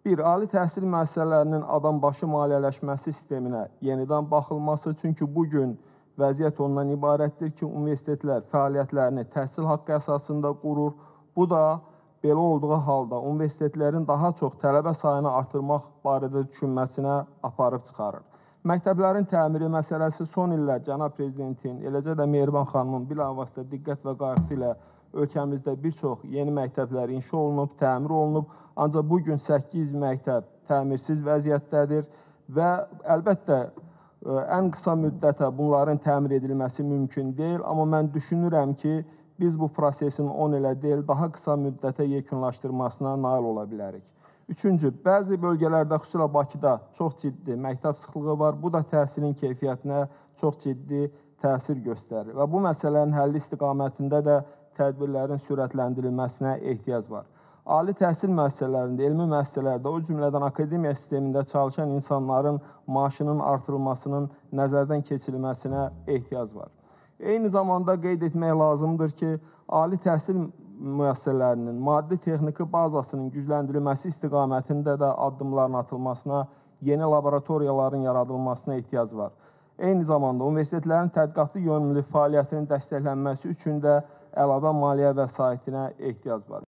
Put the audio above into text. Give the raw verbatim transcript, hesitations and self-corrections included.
Bir, ali təhsil müəssisələrinin adambaşı maliyyələşməsi sisteminə yenidən baxılması, çünki bugün vəziyyət ondan ibarətdir ki, universitetlər fəaliyyətlərini təhsil haqqı əsasında qurur. Bu da belə olduğu halda universitetlərin daha çox tələbə sayını artırmaq barədə düşünməsinə aparıb çıxarır. Məktəblərin təmiri məsələsi son illər cənab prezidentin, eləcə də Mehriban xanımın bilavasitə diqqət və qayğısı ilə ölkəmizdə bir çox yeni məktəblər inşa olunub, təmir olunub. Ancaq bugün səkkiz məktəb təmirsiz vəziyyətdədir və əlbəttə ən qısa müddətə bunların təmir edilməsi mümkün deyil. Amma mən düşünürəm ki, biz bu prosesin on ilə deyil, daha qısa müddətə yekunlaşdırmasına nail ola bilərik. Üçüncü, bəzi bölgələrdə, xüsusilə Bakıda çox ciddi məktəb sıxlığı var. Bu da təhsilin keyfiyyətinə çox ciddi təsir göstərir və bu məsələnin həlli istiqamətində də tədbirlərin sürətləndirilməsinə ehtiyac var. Ali təhsil müəssisələrində, elmi müəssisələrdə, o cümlədən akademiya sistemində çalışan insanların maaşının artırılmasının nəzərdən keçirilməsinə ehtiyac var. Eyni zamanda qeyd etmək lazımdır ki, ali təhsil müəssisələrinin maddi-texniki bazasının gücləndirilməsi istiqamətində də addımların atılmasına, yeni laboratoriyaların yaradılmasına ehtiyac var. Eyni zamanda universitetlərin tədqiqatlı yönümlü fəaliyyətinin dəstəklənməsi üçün də əlavə maliyyə vəsaitinə ehtiyac var.